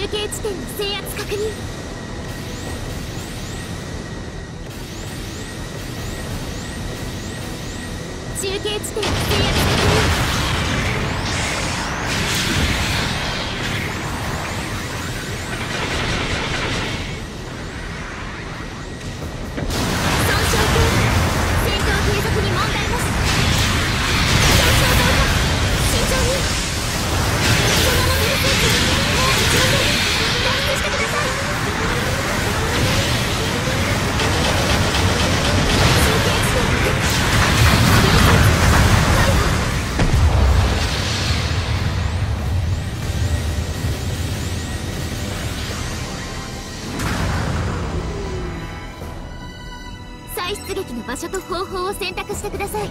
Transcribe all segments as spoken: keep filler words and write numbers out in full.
中継地点の制圧確認。中継地点の制圧確認。再出撃の場所と方法を選択してください。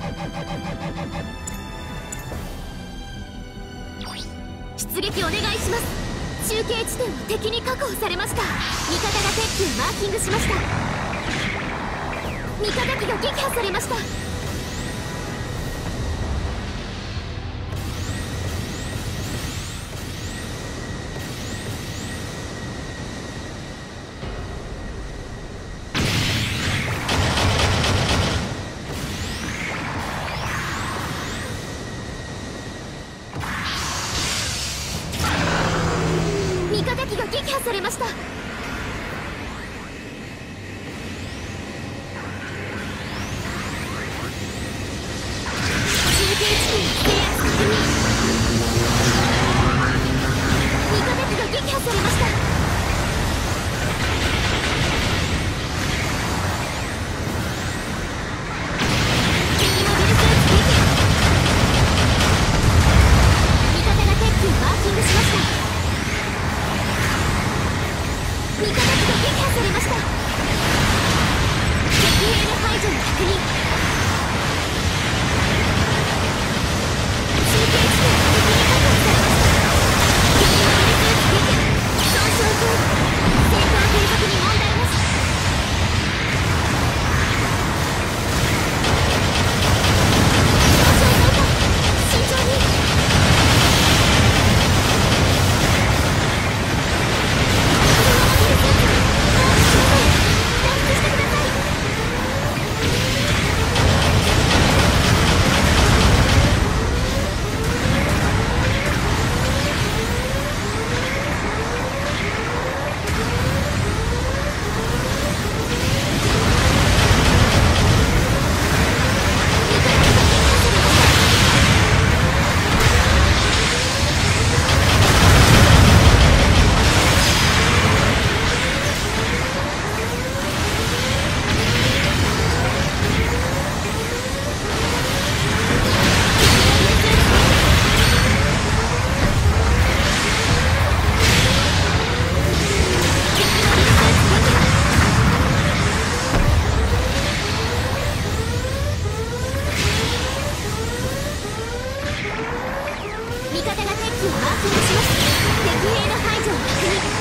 出撃お願いします。中継地点は敵に確保されました。味方が鉄球マーキングしました。味方機が撃破されました。敵が撃破されました。中継地点の制圧確認。味方機が撃破されました。敵モビルスーツ撃破。味方が鉄球マーキングしました。味方機が撃破されました。敵兵の排除の確認。中継地点が敵に確保されました。敵モビルスーツ撃破。損傷中。戦闘継続に問題なし。損傷増加。慎重に。味方が鉄器をマーキングします。敵兵の排除を確認。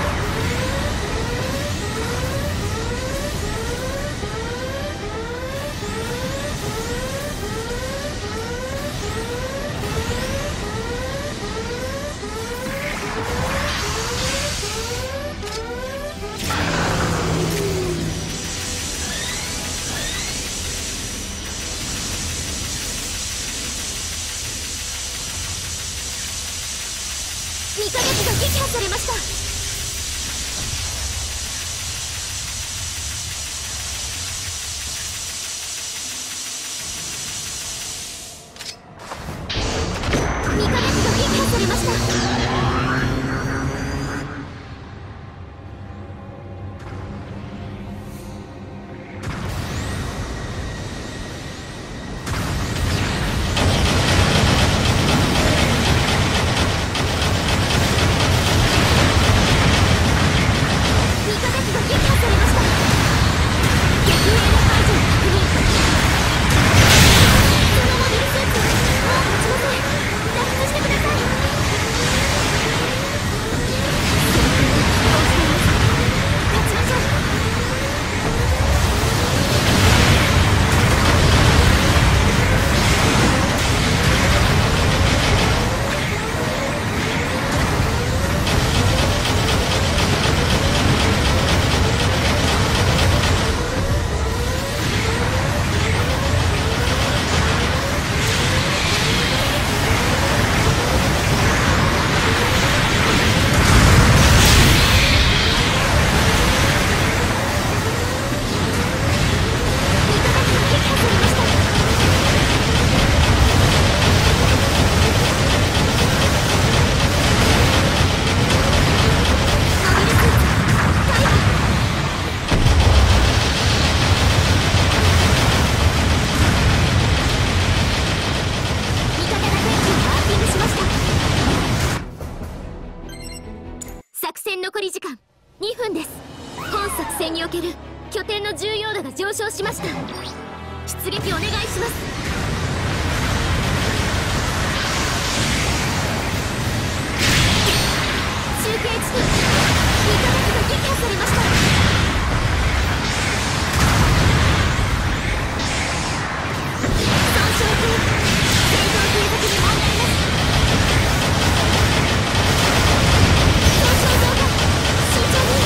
味方機が撃破されました。味方機が撃破されました。敵り時間にふんです。本作戦における拠点の重要度が上昇しました。出撃お願いします。中継地点にかげつが撃破されました。損傷中、戦闘継続に問題なし。損傷増加、慎重に。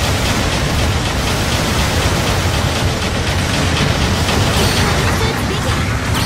マイナス撃破。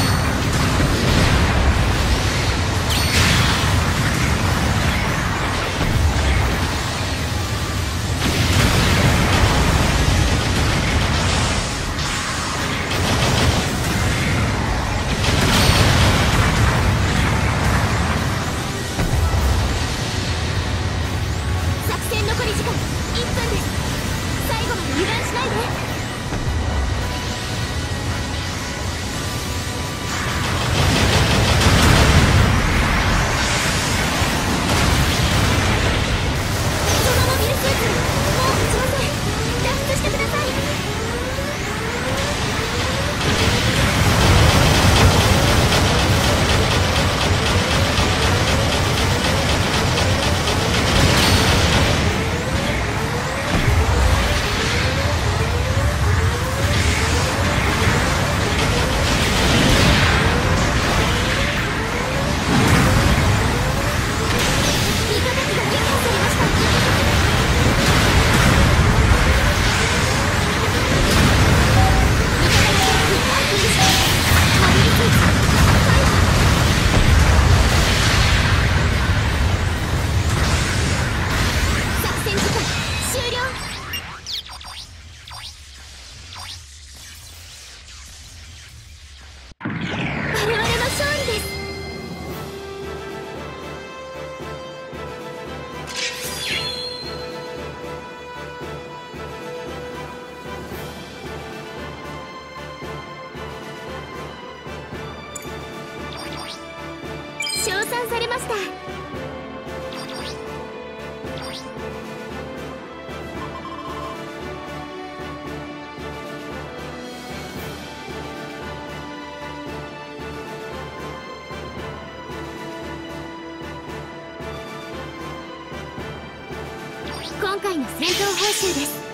称賛されました。今回の戦闘報酬です。